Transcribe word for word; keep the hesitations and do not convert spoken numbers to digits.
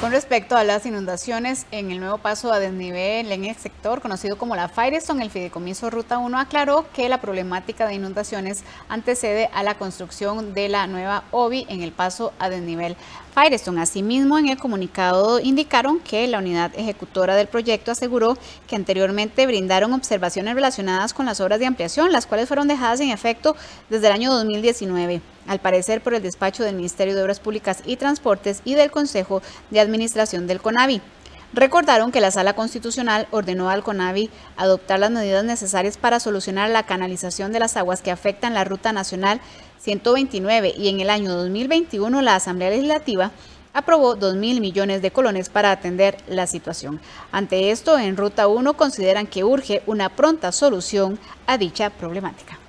Con respecto a las inundaciones en el nuevo paso a desnivel en el sector conocido como la Firestone, el Fideicomiso Ruta uno aclaró que la problemática de inundaciones antecede a la construcción de la nueva O B I en el paso a desnivel Firestone. Asimismo, en el comunicado indicaron que la unidad ejecutora del proyecto aseguró que anteriormente brindaron observaciones relacionadas con las obras de ampliación, las cuales fueron dejadas en efecto desde el año dos mil diecinueve. Al parecer por el despacho del Ministerio de Obras Públicas y Transportes y del Consejo de Administración del CONAVI. Recordaron que la Sala Constitucional ordenó al CONAVI adoptar las medidas necesarias para solucionar la canalización de las aguas que afectan la Ruta Nacional ciento veintinueve y en el año dos mil veintiuno la Asamblea Legislativa aprobó dos mil millones de colones para atender la situación. Ante esto, en Ruta uno consideran que urge una pronta solución a dicha problemática.